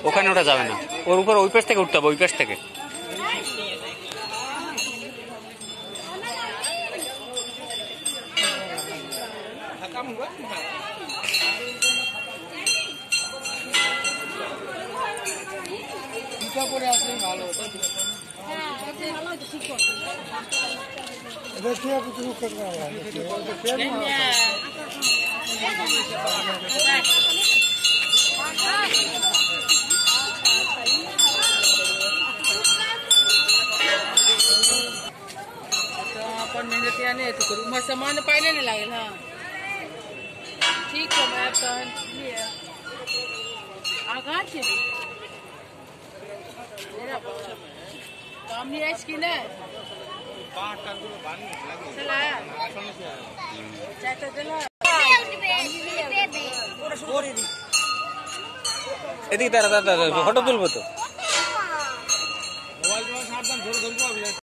ওখানে ওটা যাবে না, ওর উপর ওই পাশ থেকে উঠতে হবে, ওই পাশ থেকে। अपन मेहनतिया नहीं तो करूँ मैं सामान पाइले नहीं लगे। हाँ ठीक है मैं आगा काम नहीं है इसकी ना এদিকে দাঁড়া দাঁড়া ফটো তুলবো তো।